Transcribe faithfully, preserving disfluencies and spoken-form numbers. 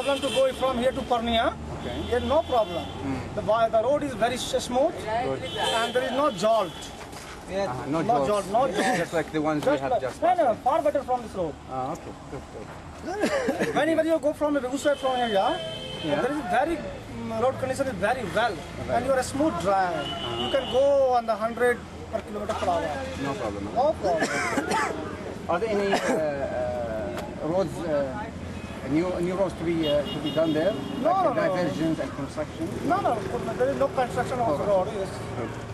problem to go from here to Purnia. Okay. Yeah, no problem. Mm. The, the road is very smooth Good. and there is no jolt. Yeah, Uh, no no jolts. jolt, no jolt. Just like the ones Just we have like, just no, passed. no, far better from this road. Ah, okay. Good, good. Whenever you go from the Begusai from here, Yeah. there is very mm, road condition is very well, Right. and you are a smooth drive. You can go on the hundred per kilometer per hour. No problem. No problem. Are there any uh, uh, roads, uh, new new roads to be uh, to be done there? No, like no, no. diversions and construction? No, no, there is no construction of the road. Yes. Good.